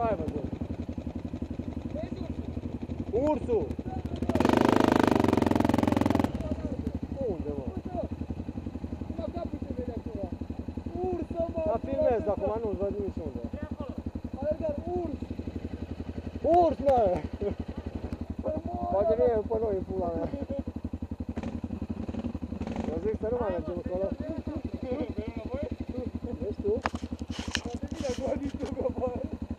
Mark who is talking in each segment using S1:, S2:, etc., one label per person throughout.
S1: N-ai văzut. Ursul! Unde, mă?
S2: Ursă, mă!
S1: Dar filmez, acum nu-ți văd nici unde.
S2: Alergar, urs!
S1: Urs, mă! Poate vine după noi în pula mea. Eu zic să nu mai mergem acolo. Vezi tu?
S2: Poate vine gonitul, că bă!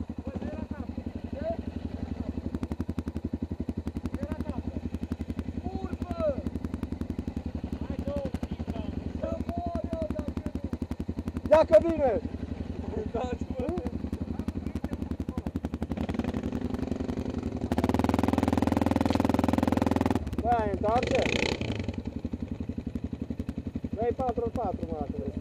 S1: Ia că vine! Băi, întoarce? 3-4-4, mă, dacă vrei.